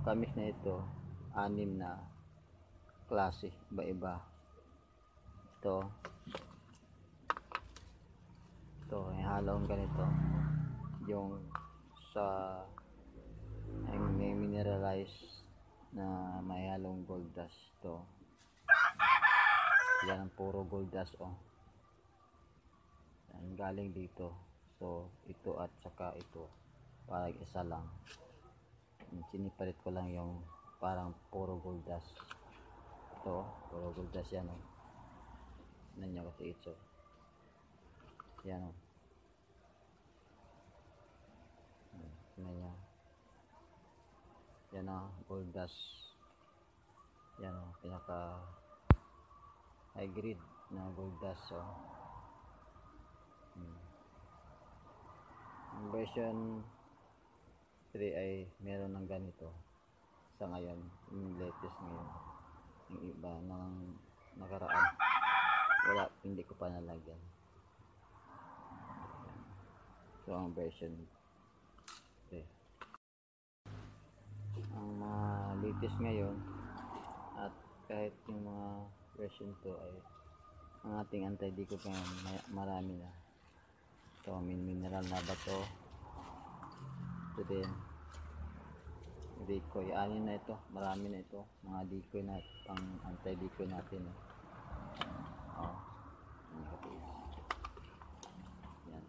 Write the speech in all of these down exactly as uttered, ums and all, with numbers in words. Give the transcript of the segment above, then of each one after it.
tamis na ito, anim na klase, iba-iba. Ito, ito, may halong ganito. Yung sa ay may mineralized na may halong gold dust. Ito, yan ang puro gold dust, oh. Yan, galing dito. So, ito at saka ito, parang isa lang. Sinipalit ko lang yung parang puro gold dust. Ito, puro gold dust yan, oh. Tignan nyo kasi ito. Yan, oh. Tignan nyo. Yan, oh, gold dust. Yan, oh, pinaka high grade na gold dust, oh. Hmm. Ang version three ay meron ng ganito sa ngayon, yung latest ngayon. Yung iba ng nakaraan wala, hindi ko pa nalagyan. So ang version three, ang mga latest ngayon at kahit yung mga version two ay ang ating anti-deco pa marami na. Ito, min mineral na bato. Ito din decoy, anin na ito, marami na ito, mga decoy na pang anti-decoy natin, eh. Oh, yan.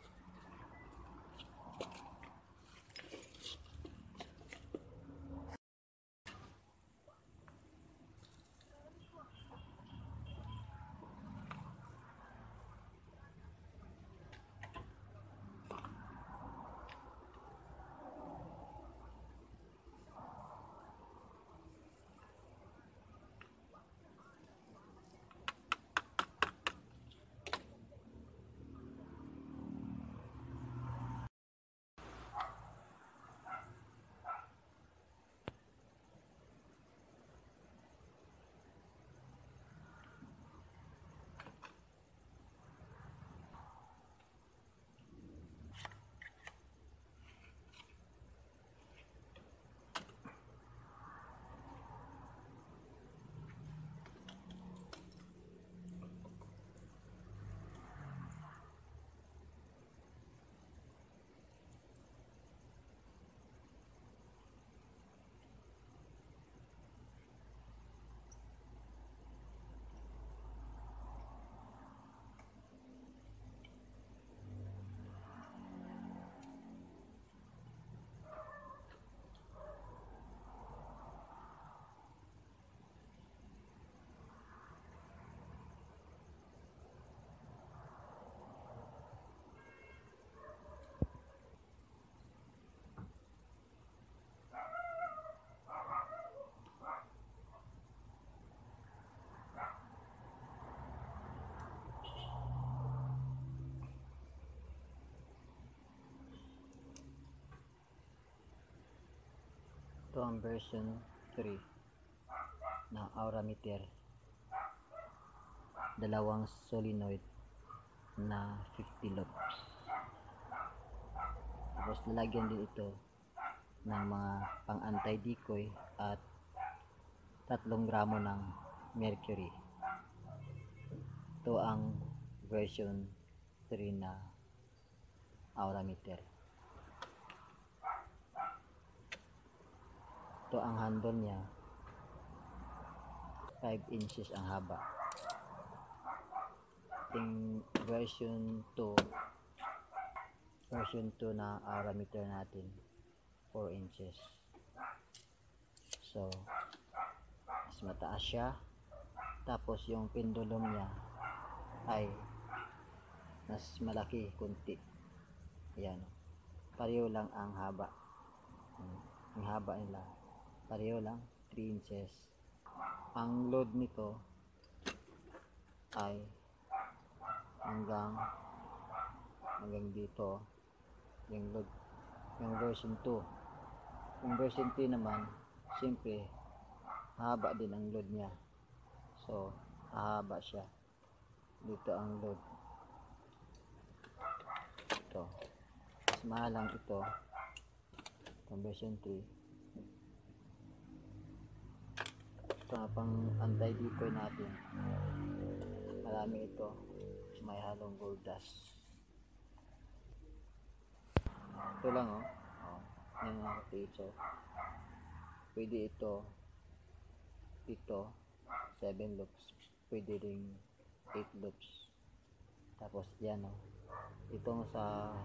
Ito ang version three na aurameter, dalawang solenoid na fifty loops. Tapos lalagyan din ito ng mga pang anti-decoy at tatlong gramo ng mercury. Ito ang version three na aurameter. Ito ang handle niya, five inches ang haba. Yung version two, version two na aurameter natin, four inches. So mas mataas siya. Tapos yung pendulum niya ay mas malaki kunti. Ayan, pareho lang ang haba. Ang haba nila pareho lang, three inches. Ang load nito ay hanggang hanggang dito yung load, yung version two. Yung version three naman, siyempre haba din ang load niya, so haba siya. Dito ang load, ito mas mahal lang ito, yung version three. Ito pang anti-decoy natin. Marami ito. May halong gold dust. Ito lang oh. Oh, yan mga ka-teacher. Pwede ito. Ito. seven loops. Pwede ring eight loops. Tapos yan oh. Itong sa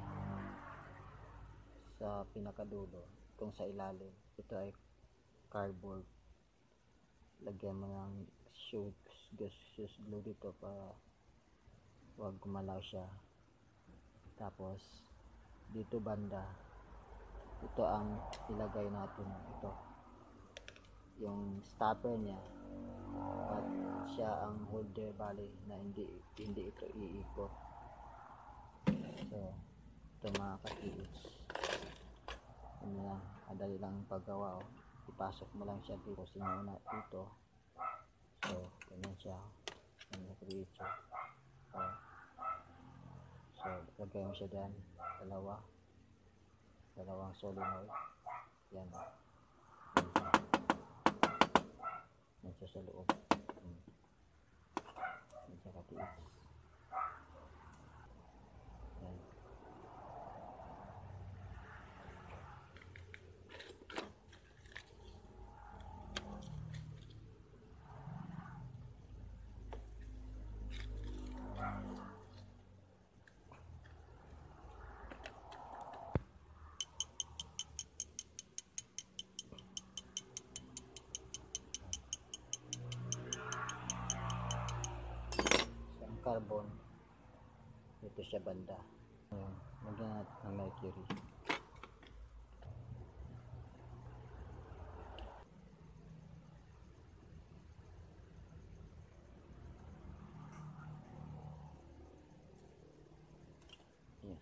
sa pinakadulo. Itong sa ilalim. Ito ay cardboard. Lagyan mo ng shoes, shoes glue dito para huwag gumalaw siya. Tapos dito banda, ito ang ilagay natin. Ito yung stopper niya at siya ang holder bali na hindi hindi ito iikot. So ito mga ka-tips, ano lang, madali lang paggawa oh. Ipasok mo lang siya dito, sinuna dito. So ganyan siya, ganyan ka-teacher. Oh. So lagay mo siya dyan, dalawa dalawang solenoid yan o, yan siya sa loob. Hmm. Yan siya katiis yan. Carbon dito siya banda. Ayan, lagyan natin ng mercury. Ayan.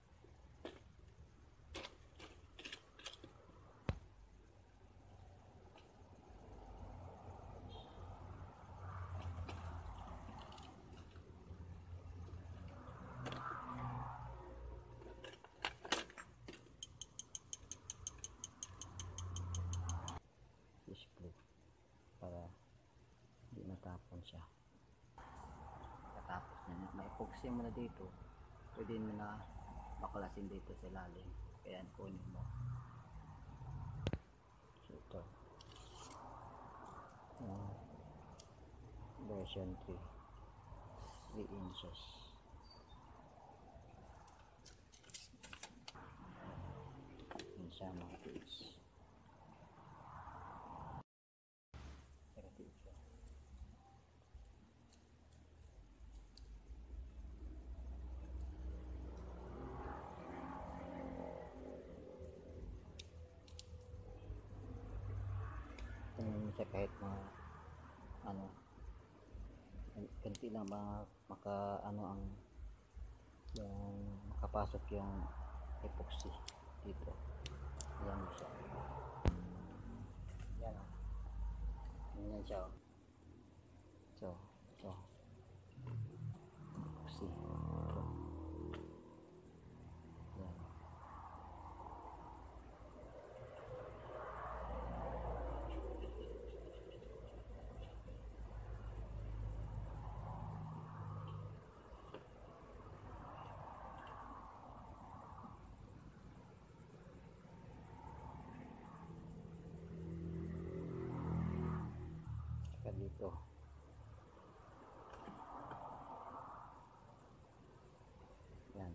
Glue para hindi matapon siya. Tapos na may epoxy mo na dito, pwede mo na baklasin dito sa ilalim, kaya kunin mo. So ito uh, version three, three inches. Yan siya mga tips. Tingnan siya kahit mga ano, ganti lang mga maka ano ang yung makapasok yung epoxy dito. Yan siya. Yan o. Yan siya o. So, so epoxy. Ito. Yan. Dito yan.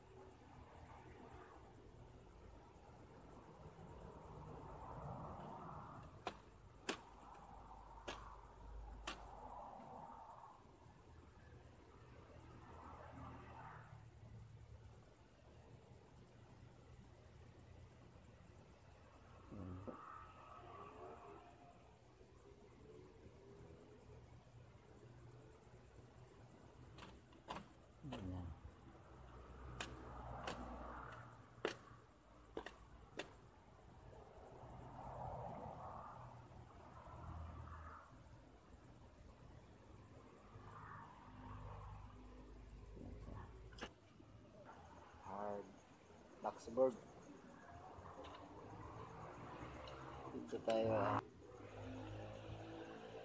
Yan. Hard boxboard. Dito tayo ah.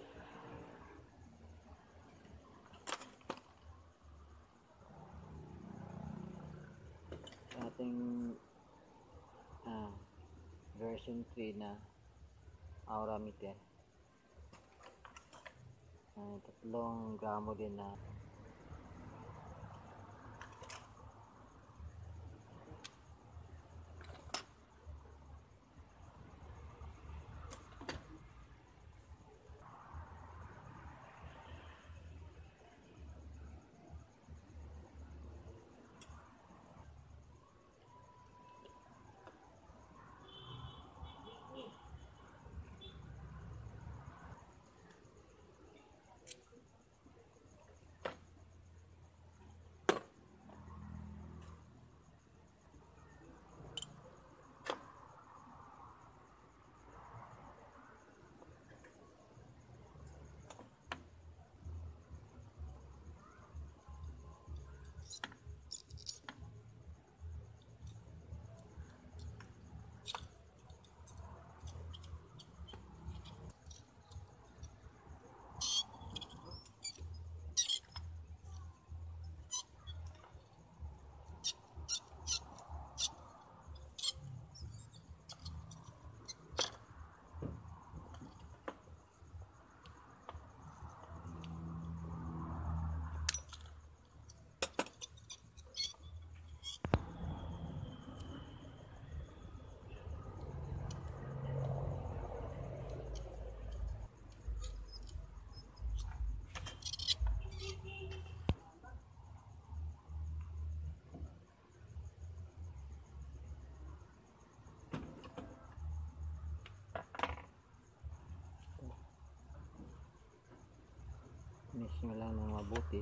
ating ah, version three na aura meter. Ah, tatlong gramo din na mix nyo lang ng mabuti.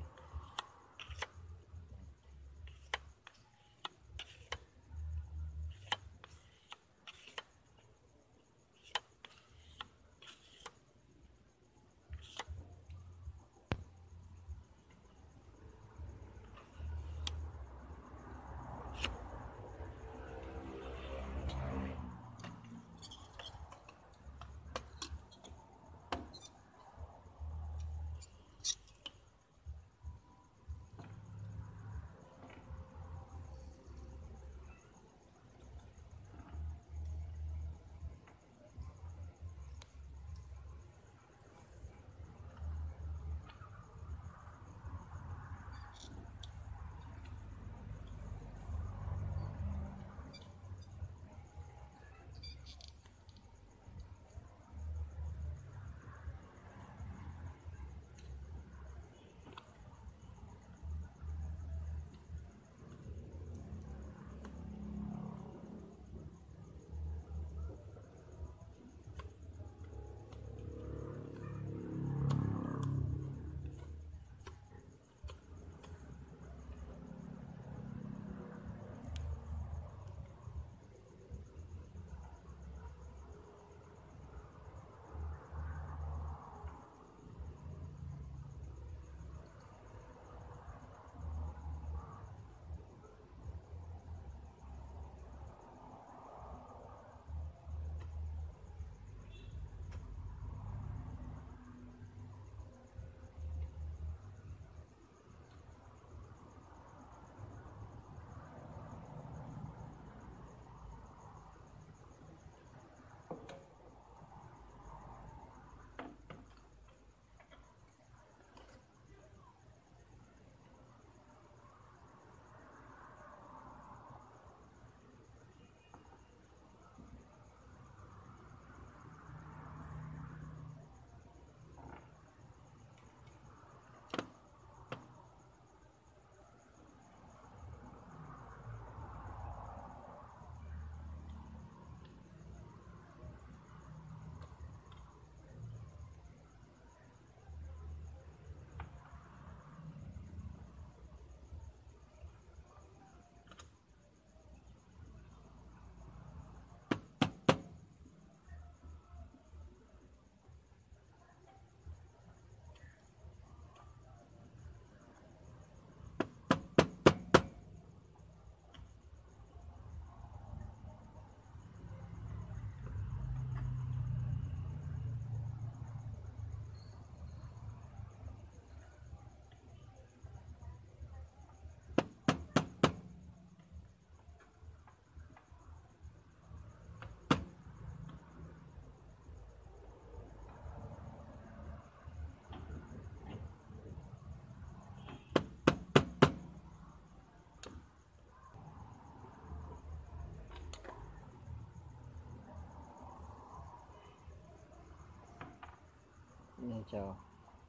siya oh.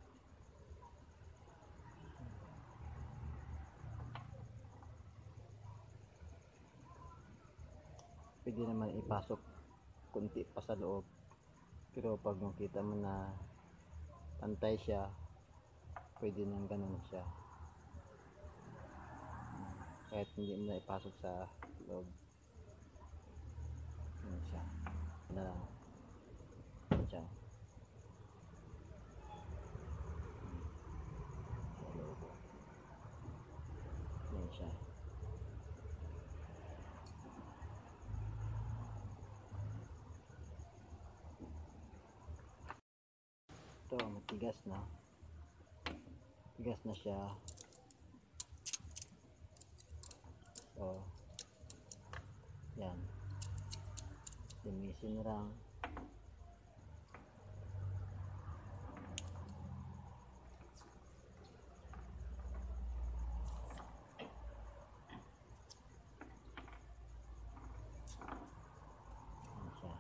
Pwede naman ipasok kunti pa sa loob, pero pag makita mo na pantay siya, pwede nang ganun siya, kahit hindi mo na ipasok sa loob. Yan siya na lang. Yan siya sa loob. Yan siya. Ito matigas na, tigas na siya. So yan, linisin lang. Yan siya.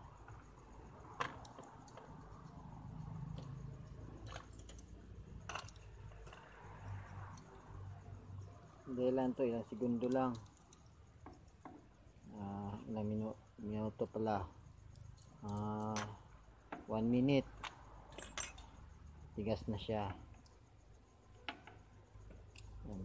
Hindi lang to, ilang segundo lang, uh, ilang minu minuto pala, uh, one minute, tigas na siya. Yan.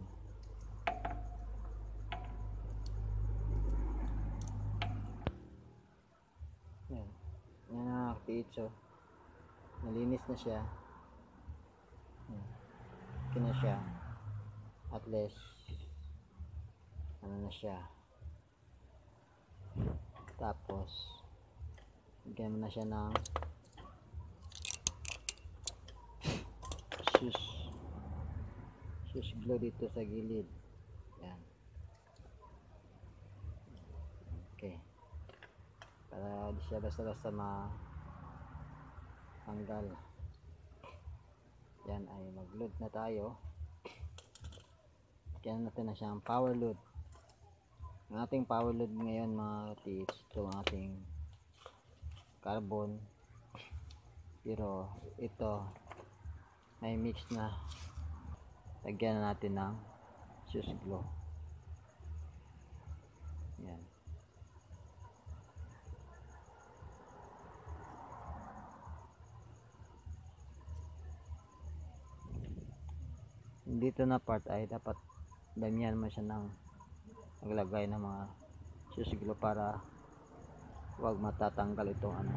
Yan. Yan ang nakatiitso. Nalinis na siya. Yan. Okay na siya. At least ano na siya. Tapos bigyan mo na siya ng sus sus glue dito sa gilid. Yan. Okay, para di siya basta basta matanggal. Yan, ay mag load na tayo. Kaya natin na siyang power load. Ang ating power load ngayon mga tips, ito ang ating carbon, pero ito may mix na. Lagyan na natin ng sus glue. Yan. Dito na part ay dapat damihan mo siya ng maglagay ng mga sus glue para wag matatanggal itong ano,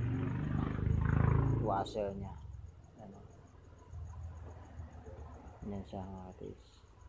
washer niya. Ano. Yan siya mga tips.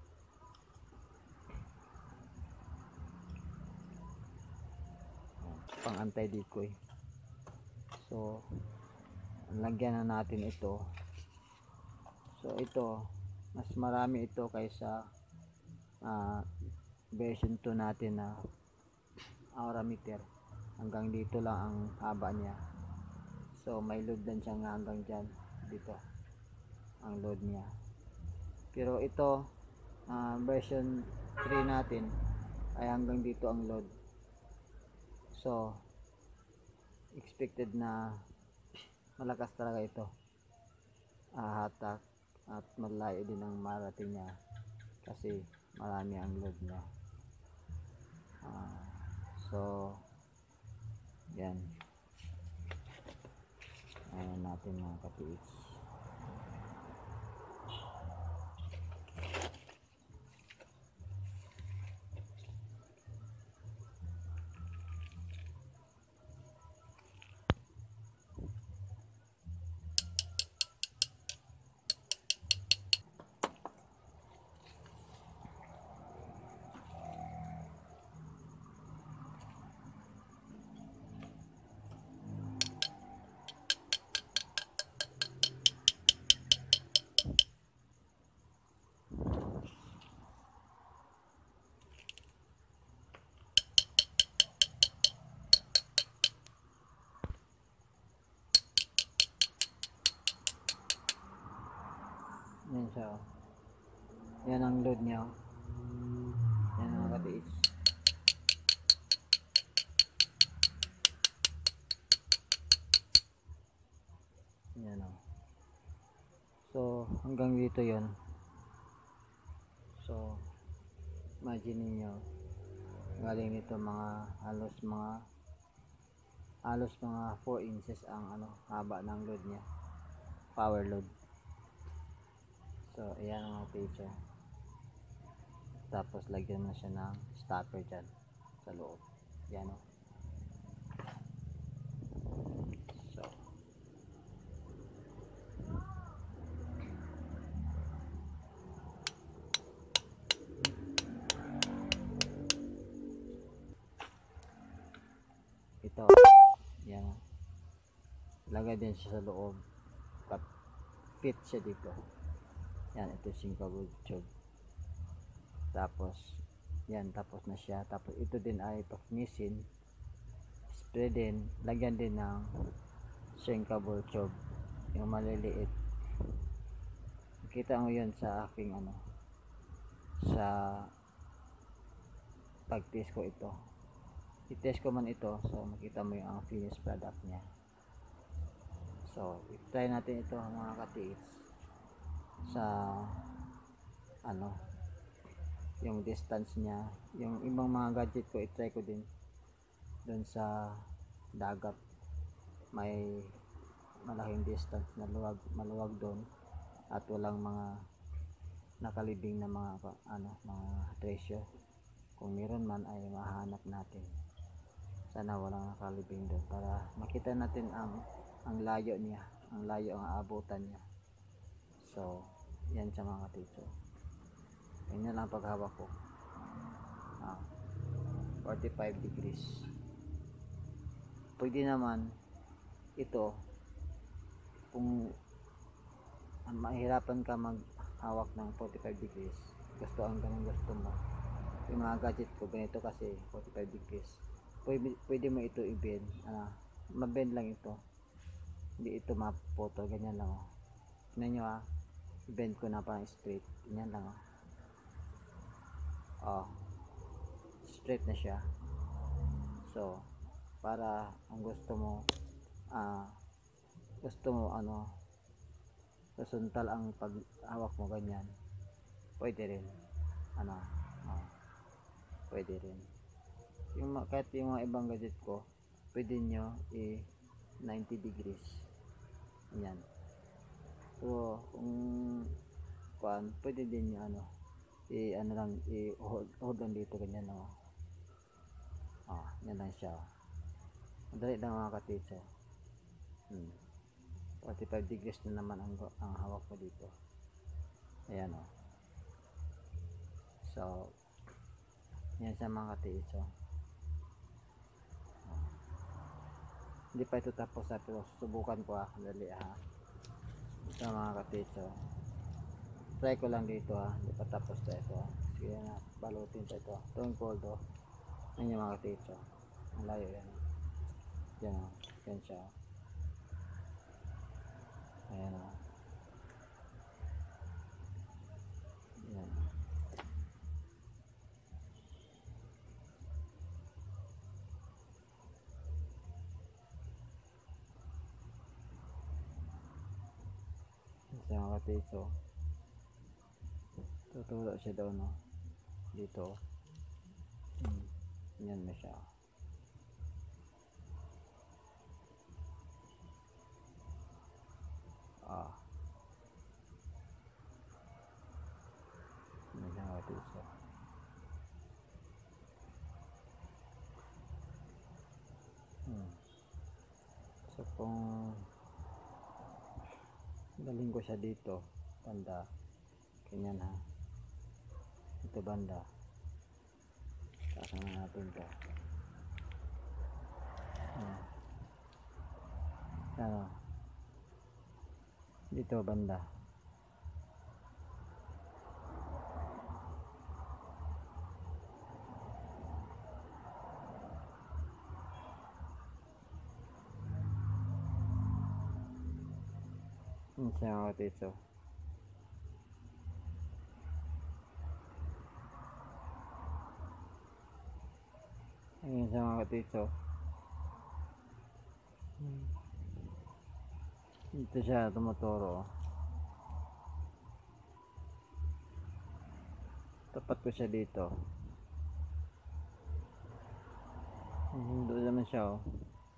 Pang anti decoy. So lagyan na natin ito. So ito mas marami ito kaysa uh, version two natin na aura meter. Hanggang dito lang ang haba niya. So may load din siya nga hanggang dyan, dito ang load niya. Pero ito uh, version three natin ay hanggang dito ang load. So expected na malakas talaga ito, uh, hatak at malayo din ang marating niya kasi marami ang load niya. Uh, so yan, ayan natin mga katiis. Yan siya, oh. Yan ang load niya, oh. Yan ang katiis. Yan, oh. So hanggang dito yon. So imagine niyo galing nito mga halos mga halos mga four inches ang ano haba ng load niya, power load. So ayan ang mga picture. Tapos lagyan mo siya ng stopper dyan sa loob. Yan o. So ito, yan o. Lagay din siya sa loob. Fit siya dito. Yan, ito sinkable tube. Tapos yan, tapos na siya. Tapos ito din ay pa-finisin, spray din, lagyan din ng sinkable tube, yung maliliit. Kita mo yun sa aking ano, sa pag-test ko ito. I-test ko man ito, so makita mo yung ang finished product niya. So try natin ito mga katiits sa ano, yung distance niya. Yung ibang mga gadget ko i-try ko din doon sa dagat, may malaking distance na luwag, maluwag doon at walang mga nakalibing na mga ano, mga treasure. Kung meron man ay mahanap natin. Sana walang nakalibing doon para makita natin ang ang layo niya, ang layo ang aabutan niya. So yan sa mga teacher. Yan lang paghawak ko. Ah, forty-five degrees. Pwede naman ito kung mahirapan ka maghawak ng forty-five degrees. Gusto ang ganun gusto mo. Yung mga gadget ko ganito kasi forty-five degrees. Pwede, pwede mo ito i-bend. Ah, ma-bend lang ito. Hindi ito mapoto, ganyan lang oh. Tignan nyo ah, i-bend ko na parang straight. Ganyan lang oh. Oh, straight na siya. So para ang gusto mo ah, gusto mo ano, horizontal ang paghawak mo ganyan, pwede rin ano, oh, pwede rin yung kahit yung mga ibang gadget ko pwede nyo i ninety degrees yan. So kung kuan, pwede din nyo ano, i ano lang, i hold, hold lang dito ganyan oh. Oh, yan lang siya. Madali lang mga ka-teacher. Hmm. forty-five degrees na naman ang, ang hawak ko dito. Ayan oh. So yan sa mga ka-teacher. Oh. Hindi pa ito tapos ha, pero susubukan ko ha. Dali ha. Sa mga ka-teacher. Try ko lang dito ha. Hindi pa tapos na ito ha. Sige na, balutin pa ito. Ito yung cold oh. Yan yung mga ka-teacher. Ang layo yan. Yan o. Yan siya. Ayan o. Yan. Yan siya mga ka-teacher. Tuturo siya daw no. Dito. Hmm. Yan na siya. Ah. Yan siya mga ka-teacher. Hmm. So kung galing ko siya dito banda, ganyan ha, ito banda, kasama natin ito. Hmm. Ano dito banda, yun siya mga ka-teacher. Ayun siya mga ka-teacher. Dito siya tumuturo. tapat ko siya dito. Doon naman siya oh.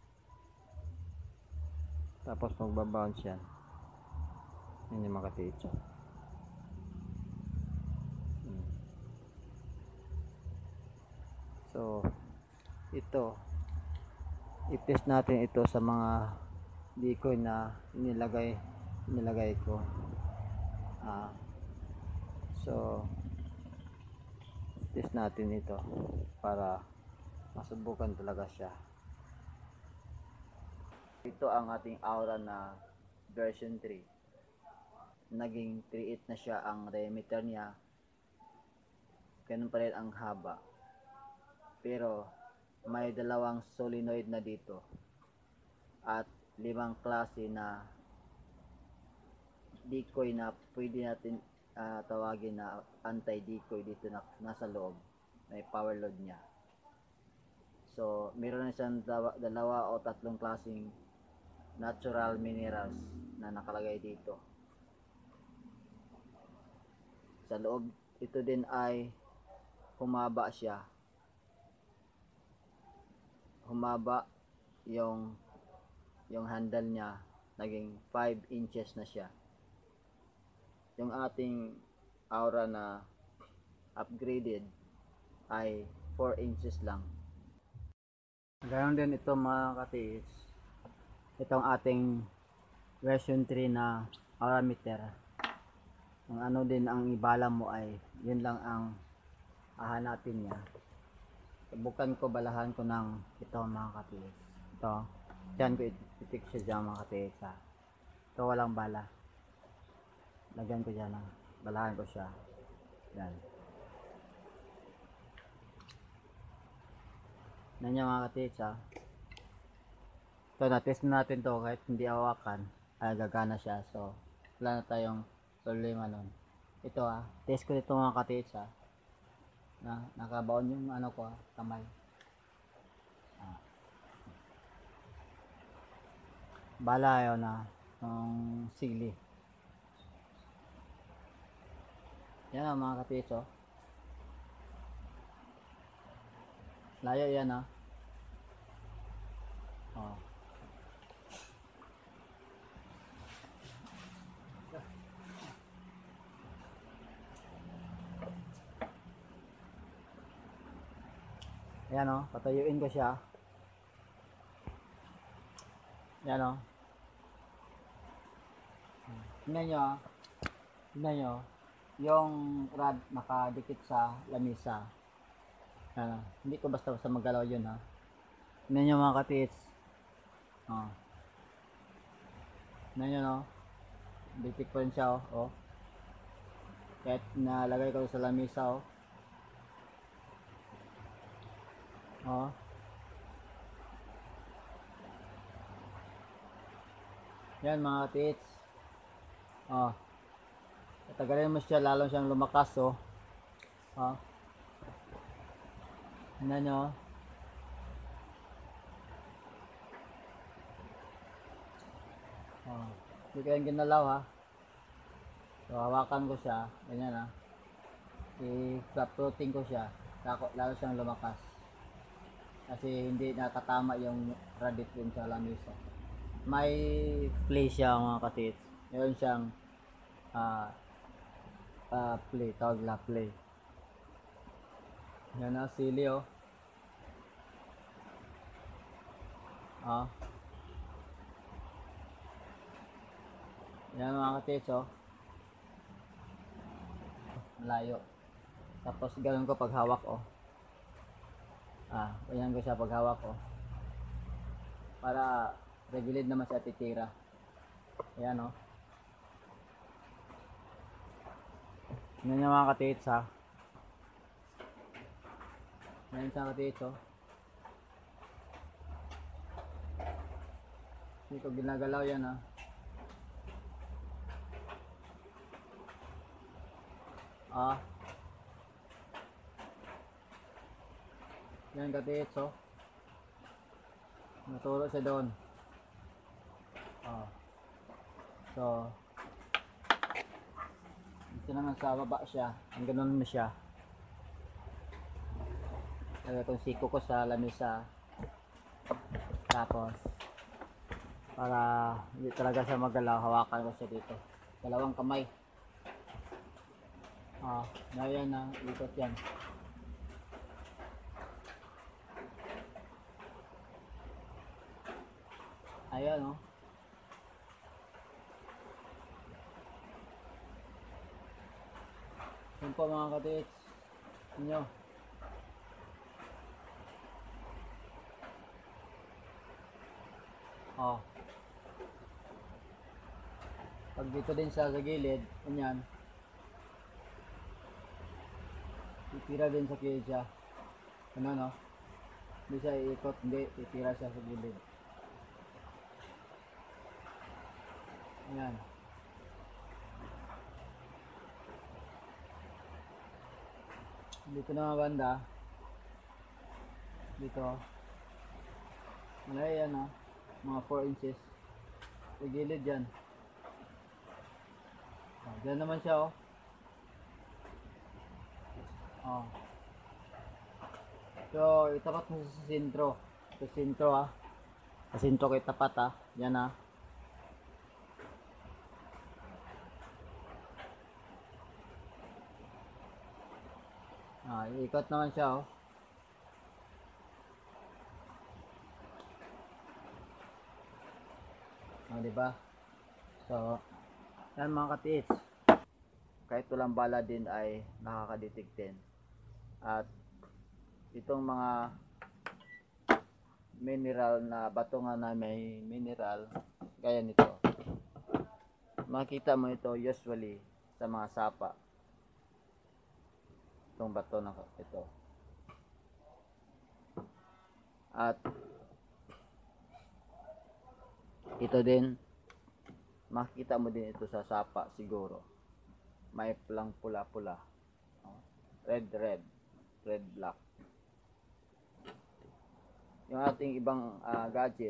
Tapos magbabounce yan. Hindi makatitsa. Hmm. So, ito. I-test natin ito sa mga decoy na inilagay, inilagay ko. Ah. So, test natin ito para masubukan talaga siya. Ito ang ating Aura na version three. Naging three eight na siya ang diameter niya. Ganun pa rin ang haba. Pero may dalawang solenoid na dito. At limang klase na decoy na pwede natin uh, tawagin na anti-decoy dito na nasa loob. May power load niya. So, meron na siyang dalawa, dalawa o tatlong klaseng natural minerals na nakalagay dito. Sa loob, ito din ay humaba siya. Humaba yung yung handle niya, naging five inches na siya. Yung ating Aura na upgraded ay four inches lang. Ganoon din ito mga katiis. Itong ating version three na Aura meter. Ang ano din ang ibala mo ay yun lang ang hahanapin niya. Subukan ko, balahan ko ng ito mga katiis. Ito. Diyan ko itik siya dyan mga katiis. Ito walang bala. Lagyan ko dyan. Balahan ko siya. Yan. Yan yung mga katiis ha. Ito, na-test natin to kahit hindi hawakan. Ay gagana siya. So, wala na tayong problema nun. Ito ha. Test ko dito mga katiis ha. Na, nakabaon yung ano ko ha. Kamay. Ah. Bala yun na. Yung sili. Yan ha mga katiis oh. Layo yan ha. Oh. Ayan o, patayuin ko siya. Ayan o. Tingnan nyo ha. Tingnan nyo. Yung rod nakadikit sa lamisa. Ayan o. Hindi ko basta-basta maggalaw yun ha. Tingnan nyo mga katits. O. Tingnan nyo no. Dikit pa rin siya o. o. Kahit nalagay ko sa lamisa o. Oh. Yan mga tits. Oh. Tatagalin mo siya, lalo siyang lumakas oh. Oh. Ano nyo? Oh. Hindi ko yung ginalaw ha. So hawakan ko siya. Ganyan ha. I-flat-floating ko siya. Lalo siyang lumakas. Kasi hindi nakatama yung radit dun sa lamisa. May play siya mga katits. Meron siyang uh, uh, play, tawag na play. Yan na, sili oh. Ah. Yan mga katits oh. Malayo. Tapos ganoon ko pag hawak oh. Ah, ganyan ko siya paghawak ko. Para sa gilid naman siya titira. Ayan o. Oh. Yan yung mga katits ha. Yan sa katits o. Oh. Hindi ko ginagalaw yan ha. Ah. Yan katits oh. Naturo siya doon. Oh. So, ito naman sa baba siya. Ang ganun na siya. Lagay itong siko ko sa lamesa. Tapos, para hindi talaga siya magalaw, hawakan ko siya dito. Dalawang kamay. Ah, na yan na, ikot yan. Ayan, oh. Yan po mga katits. Inyo. Oh. Pag dito din siya sa gilid, ganyan. Titira din sa gilid siya. Ano, no? Hindi siya iikot, hindi. Titira siya sa gilid. Ayan. Dito na mga banda. Dito. Wala yan, oh. Mga four inches. Sa gilid yan. Oh, dyan naman siya, oh. Oh. So, itapat mo sa sentro. Sa sentro, ah. Sa sentro ko itapat, ah. Yan, ah. Ah, iikot naman siya, oh. Oh, diba? So, yan mga katiits. Kahit walang bala din ay nakakadetect din. At itong mga mineral na bato nga na may mineral, gaya nito. Makita mo ito usually sa mga sapa. Itong bato na ito. At ito din, makita mo din ito sa sapa siguro. May pulang pula-pula. Red, red. Red, black. Yung ating ibang uh, gadget,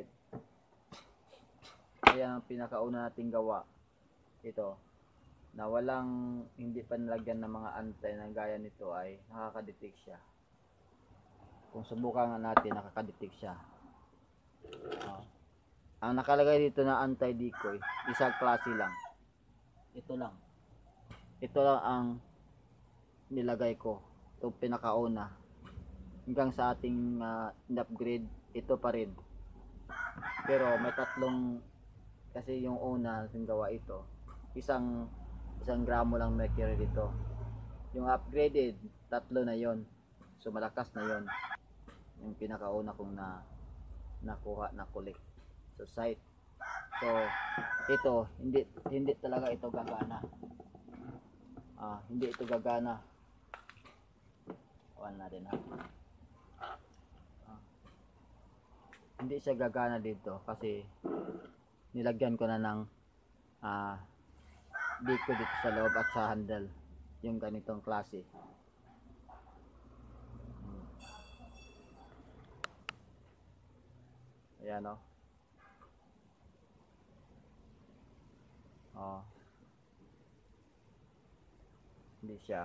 kaya ang pinakauna nating gawa, ito, na walang, hindi pa nilagyan ng mga antay na gaya nito ay nakakadetect siya. Kung subukan nga natin, nakakadetect siya. Uh, ang nakalagay dito na anti-decoy, isang klase lang. Ito lang. Ito lang ang nilagay ko. Ito pinakauna. Hanggang sa ating uh, upgrade, ito pa rin. Pero may tatlong, kasi yung una natin gawa ito, isang isang gramo lang mercury dito. Yung upgraded, tatlo na yon. So malakas na yon. Yung pinakauna kong na nakuha, na collect. So site. So ito hindi hindi talaga ito gagana. Ah, hindi ito gagana. Awan na din ha. Ah, hindi siya gagana dito kasi nilagyan ko na ng ah diko dito sa loob at sa handle yung ganitong klase. Ayan, oh. Oh. Hindi siya.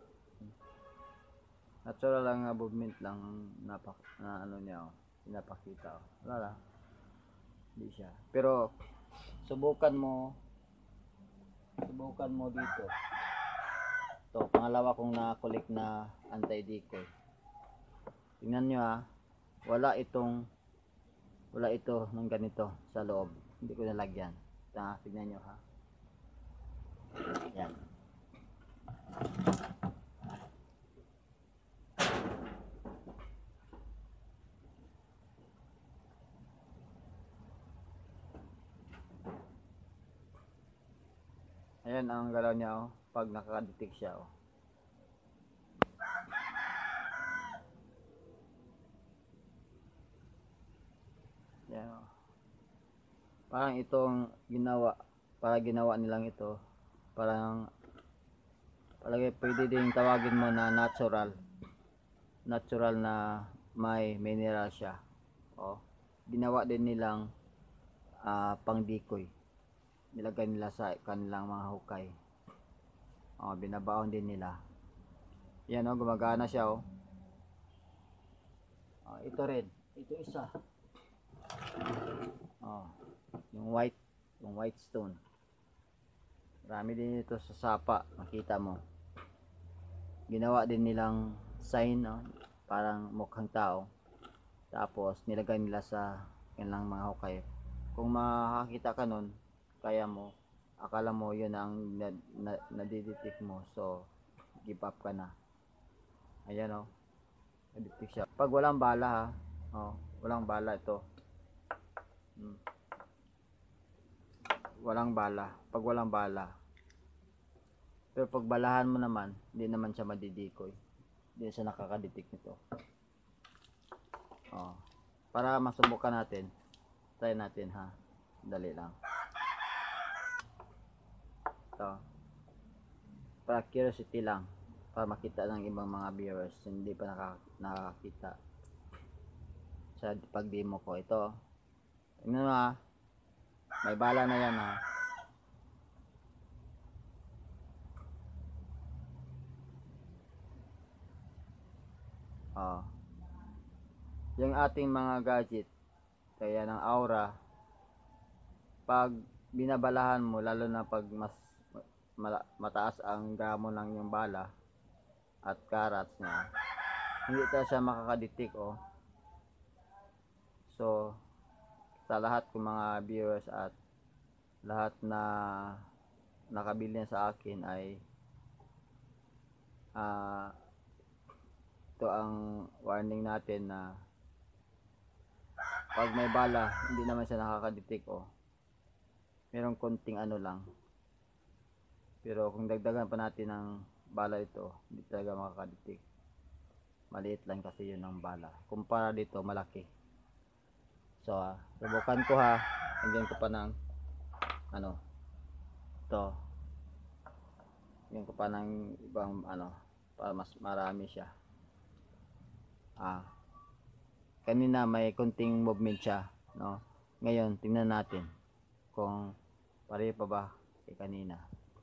Natural lang na movement lang napak na ano niya, oh. Pinapakita, oh. Wala lang. Hindi siya. Pero subukan mo subukan mo dito. To, pangalawa kong na-collect na anti-decoy. Tingnan nyo, ha. Wala itong wala ito ng ganito sa loob. Hindi ko nalagyan. Ta, tingnan nyo, ha. Yan. Ayan ang galaw niya, oh, pag nakaka-detect siya, oh. Yan, oh. Parang itong ginawa, para ginawa nilang ito, parang palagay pwede din tawagin mo na natural. Natural na may mineral siya. Oh, ginawa din nilang uh, pang-decoy. Nilagay nila sa kanilang mga hukay. Oh, binabaon din nila. Yan, oh, gumagana siya, oh. Oh, ito rin. Ito isa. Oh, yung white, yung white stone. Marami din ito sa sapa, makita mo. Ginawa din nilang sign, no? Parang mukhang tao. Tapos nilagay nila sa kanilang mga hukay. Kung makakita ka nun, kaya mo, akala mo yun ang nadidetect mo. So, give up ka na. Ayan o. Oh. Nadetect siya. Pag walang bala ha. Oh, walang bala ito. Hmm. Walang bala. Pag walang bala. Pero pag balahan mo naman, hindi naman siya madidikoy. Hindi siya nakakadetect nito. Oh. Para masubukan natin, try natin ha. Dali lang. Ito. Para curiosity lang. Para makita ng ibang mga viewers. Hindi pa nakakita. Sa pag-demo ko. Ito. Tingnan mo ha. May bala na yan ha. Oh. Yung ating mga gadget kaya ng aura, pag binabalahan mo, lalo na pag mas mataas ang gamo ng yung bala at carats niya, hindi ta siya makakadetect oh. So sa lahat ng mga viewers at lahat na nakabili na sa akin ay uh, ito ang warning natin na pag may bala, hindi naman siya nakakadetect oh. Merong konting ano lang. Pero kung dagdagan pa natin ng bala ito, hindi talaga makakadetect. Maliit lang kasi yun ang bala. Kumpara dito, malaki. So, ah, subukan ko ha. Lagyan ko pa ng ano ito. Lagyan ko pa ng ibang ano para mas marami siya. Ah. Kanina may konting movement siya, no? Ngayon, tingnan natin kung pare pa ba kay kanina.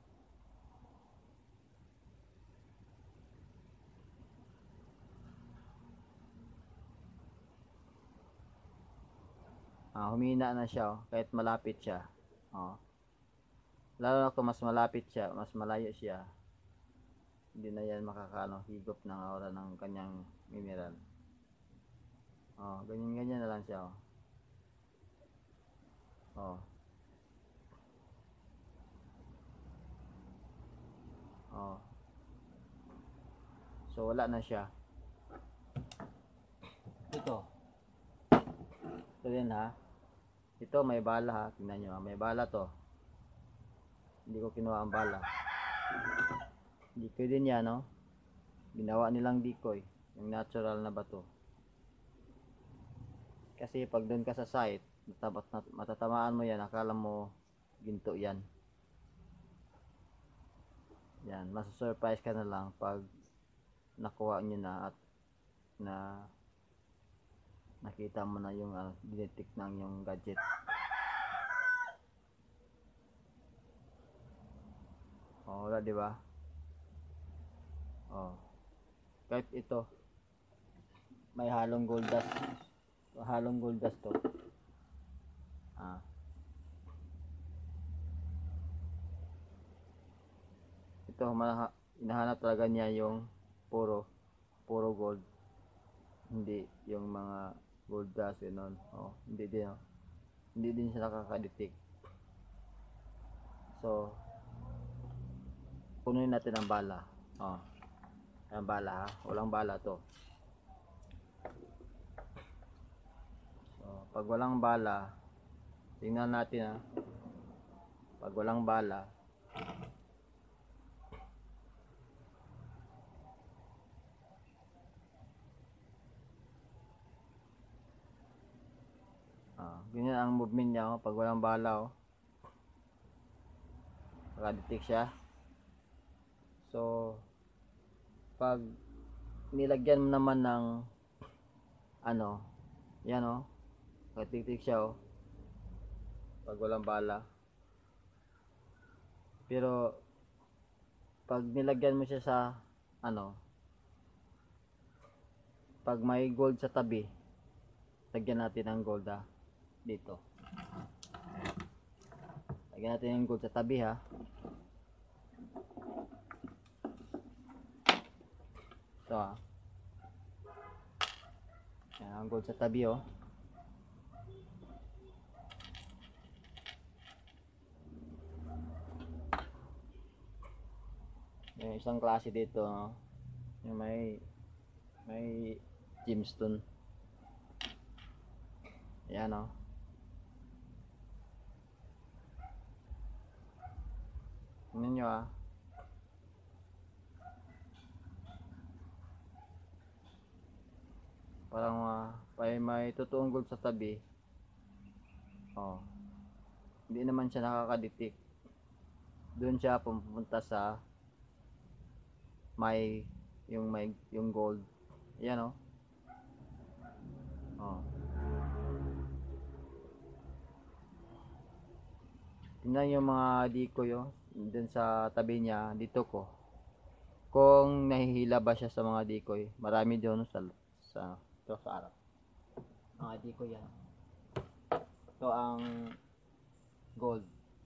Ah, humina na siya, oh, kahit malapit siya. Oh. Lalo na kung mas malapit siya, mas malayo siya, hindi na yan makakano, higop ng aura ng kanyang mineral. Oh, ganyan-ganyan na lang siya. Oh. Oh. Oh. So wala na siya. Ito. Ito din ha. Ito may bala ha. Tingnan nyo ha. May bala to. Hindi ko kinuha ang bala. Decoy din yan no. Ginawa nilang decoy. Yung natural na bato. Kasi pag doon ka sa site, matatamaan mo yan, akala mo ginto yan. Yan, masusurprise ka na lang pag nakuha nyo na at na nakita mo na yung uh, dinetect ng yung gadget. Oh, wala di ba? Oh. Kahit ito may halong gold dust. Halong gold dust to. Ah. Ito hinahanap talaga niya yung puro puro gold. Hindi yung mga gold dust yun. Oh, hindi din. Oh. Hindi din siya nakaka-detect. So punuin natin ang bala. Oh. Ang bala ha. Walang bala to. Pag walang bala, tingnan natin ha. Pag walang bala, ah, ganyan ang movement niya oh. Pag walang bala oh. Nakadetect siya. So pag nilagyan mo naman ng ano, yan oh. Nakatiktik siya oh. Pag walang bala. Pero pag nilagyan mo siya sa ano, pag may gold sa tabi, lagyan natin ng gold ha. Dito. Lagyan natin ng gold sa tabi ha. Ito ha. Yan ang gold sa tabi oh. Yung isang klase dito no? Yung may may gemstone. Ayan o. Tignan nyo ah. Parang uh, may, may totoong gold sa tabi. Oh. Hindi naman siya nakakaditik. Doon siya pupunta sa may yung may yung gold. Ayan oh. Oh. Tingnan yung mga decoy oh, dun sa tabi niya, dito ko. Kung nahihila ba siya sa mga decoy. Marami doon sa sa ito sa araw. Mga decoy yan. Ito ang gold.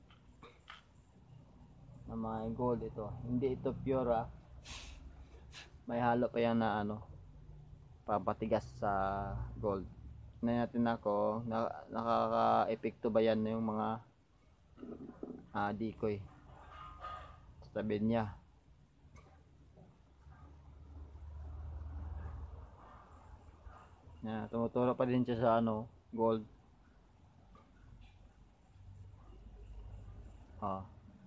Na mga gold ito. Hindi ito pure ah. May halo pa yan na ano, papatigas sa gold. Tingnan natin ako, na, nakaka-epekto ba yan yung mga ah, decoy sa tabi niya. Yan, tumuturo pa din siya sa ano, gold. Ah.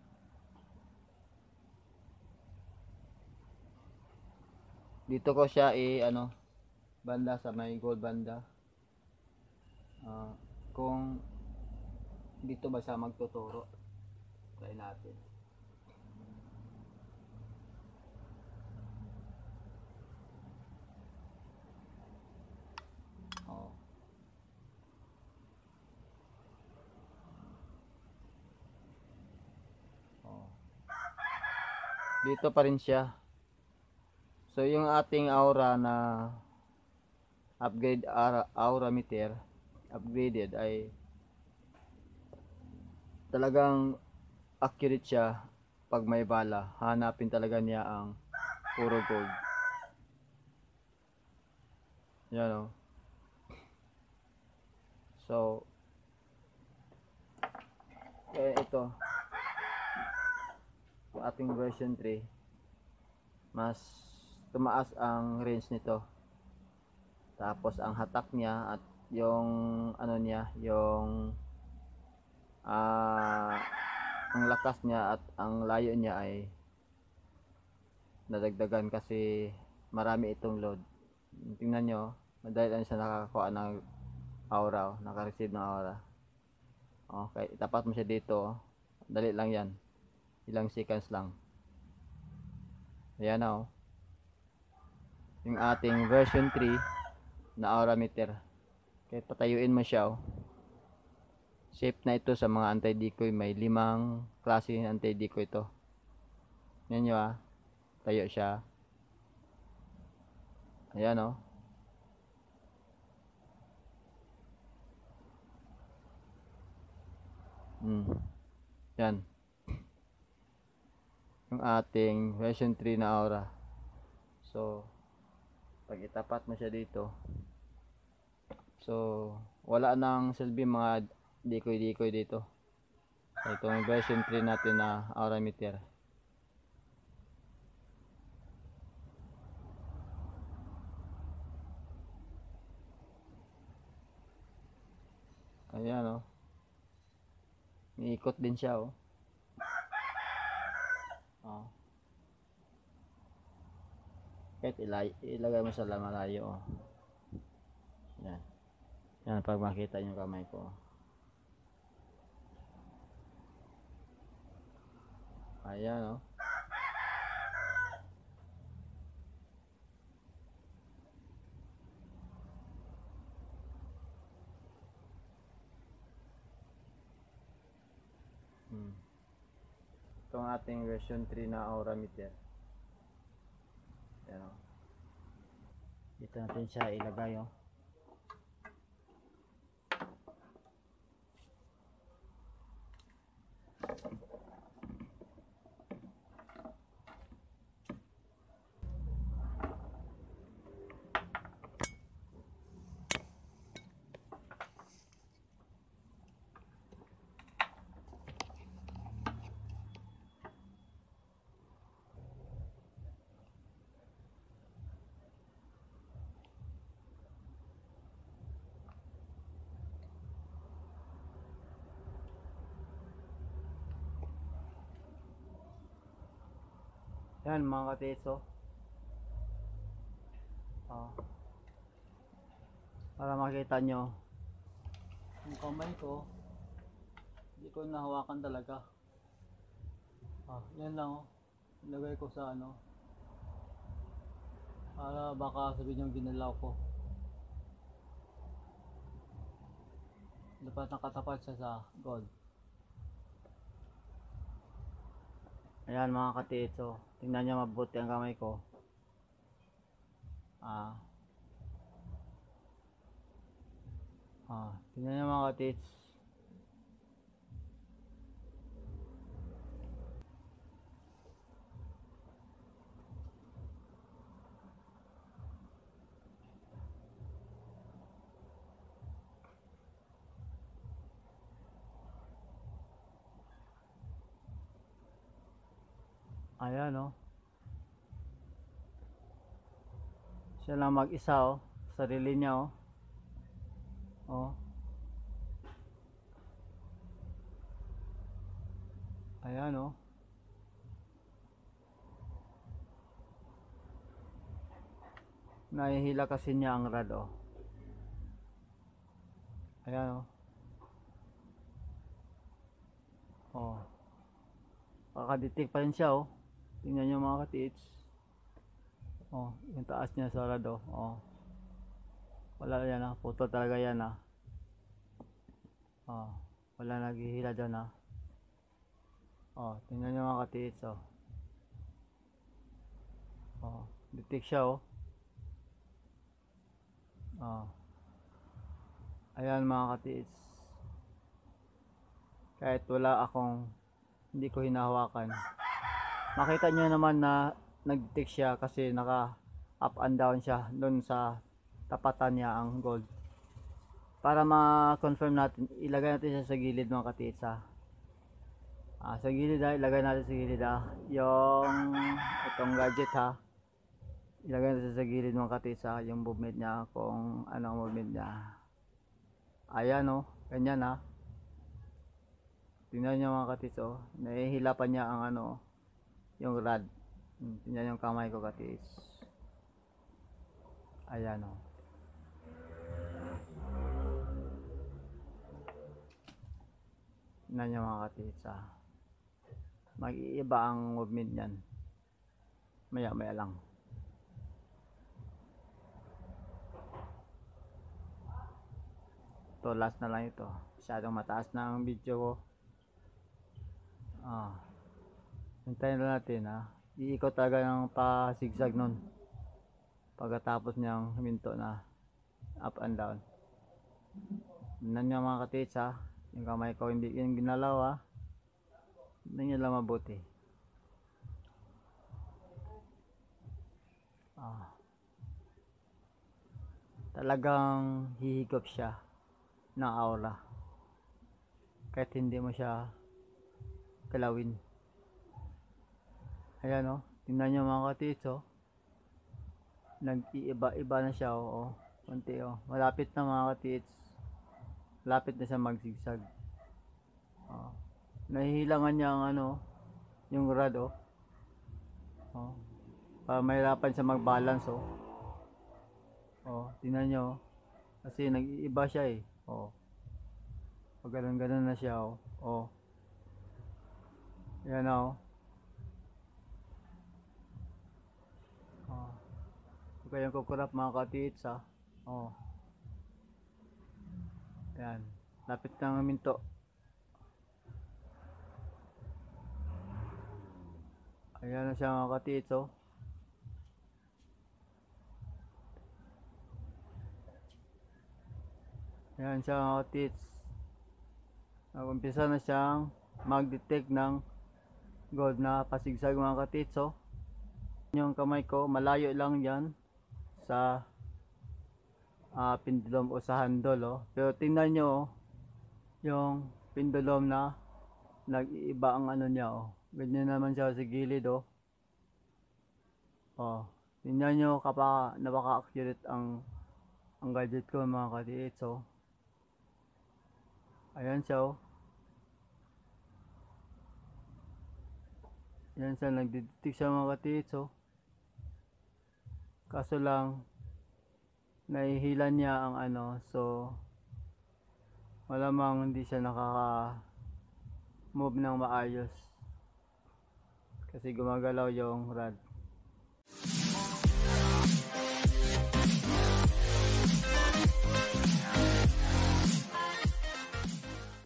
Dito ko siya i ano, banda sa may gold banda. Ah, kung dito ba siya magtuturo? Try natin. Oh. Oh. Dito pa rin siya. So yung ating aura na upgrade aura, aura meter, upgraded ay talagang accurate siya pag may bala. Hanapin talaga niya ang puro gold. Yan o. So kaya ito yung ating version three, mas tumaas ang range nito. Tapos ang hatak niya at yung ano niya, yung ah, ang lakas niya at ang layo niya ay nadagdagan kasi marami itong load. Tingnan nyo, madali lang siya nakakakuha ng aura, nakareceive ng aura. Okay, itapat mo siya dito, dali lang yan, ilang seconds lang. Ayan na oh, yung ating version three na aura meter. Kahit patayuin mo siya oh, safe na ito sa mga anti-decoy. May limang klase ng anti-decoy ito. Yan nyo ah, tayo siya. Ayan oh. Hmm. Yan. Yung ating version three na aura. So, pag itapat mo siya dito, so, wala nang silbi mga decoy-decoy dito. So, ito yung version three natin na aura meter. Ayan oh. Iikot din siya oh. Oh. Kahit ilay, ilagay mo sa malayo oh. Yan. Yan pag makita yung kamay ko. Ayan oh. Hmm. Itong ating version three na aura meter. Ayan oh. Dito natin siya ilagay oh. Yan mga katiso. Oh. Para makita nyo yung kamay ko, hindi ko nahawakan talaga. Ah, yan lang oh. Ilagay ko sa ano, para baka sabihin yung ginalaw ko. Dapat nakatapat siya sa gold. Ayan mga katitso, tingnan nyo mabuti ang kamay ko. Ah. Ah, tingnan nyo mga katits. Ayan oh. Siya lang mag-isa oh, sarili niya oh. Oh. Ayan oh. Nahihila kasi niya ang rad oh. Ayan oh. Oh. Kakaditik pa rin siya oh. Tingnan nyo mga katits. Oh, yung taas niya sa rad oh. Oh. Wala yan ah, puto talaga yan ah. Oh, wala naghihila dyan ah. Oh, tingnan nyo mga katits oh. Oh, ditik siya oh. Oh. Ayan mga katits. Kahit wala akong, hindi ko hinahawakan, makita nyo naman na nag-tick siya kasi naka up and down siya doon sa tapatan niya ang gold. Para ma-confirm natin, ilagay natin siya sa gilid mga katits ha. Ah, sa gilid ha, ilagay natin sa gilid ha. Yung itong gadget ha, ilagay natin sa gilid mga katits ha. Yung movement niya, kung anong movement niya. Ayan o, oh, ganyan ha. Tingnan nyo mga katits oh, nahihilapan niya ang ano, yung rod. Tingnan yung kamay ko katits. Ayan oh. Tingnan nyo mga katits ah. Mag-iiba ang movement niyan. Maya maya lang. Ito last na lang ito. Masyadong mataas na ang video ko. Ah. Hintayin na natin ha. Iikot talaga ng pa-zigzag nun. Pagkatapos niyang huminto na up and down. Tignan nyo mga katits ha. Yung kamay ko hindi yung ginalaw ha. Tignan nyo lang mabuti. Ah. Talagang hihigop siya ng aura. Kahit hindi mo siya kalawin. Ayan oh, tingnan nyo mga katits oh. Nag-iiba-iba na siya oh, oh. Kunti oh, malapit na mga katits. Malapit na siya magsigsag. Oh. Nahihilangan niya ang ano, yung rod oh. Oh. Para mahirapan siya mag-balance oh. Oh, tingnan nyo oh. Kasi nag-iiba siya eh. Oh. Pag ganun-ganun na siya oh. Oh. Ayan oh. Oh. Huwag kayong kukurap mga katits ha. Oh. Ayan. Lapit ng minto. Ayan na siya mga katits oh. Ayan siya mga katits. Nag-umpisa na siyang mag-detect ng gold na pasigsag mga katitso. Yung kamay ko malayo lang yan sa uh, pendulum o sa handle, oh. Pero tingnan nyo, oh, yung pendulum na nag-iiba ang ano niya, oh. Ganyan naman siya sa gilid, oh. Oh, tingnan nyo kapag napaka-accurate ang ang gadget ko mga katitso. Ayan siya, oh. Ayan siya, nagdidetect siya mga katitso. Kaso lang nahihilan niya ang ano, so malamang hindi siya nakaka move ng maayos kasi gumagalaw yung rod.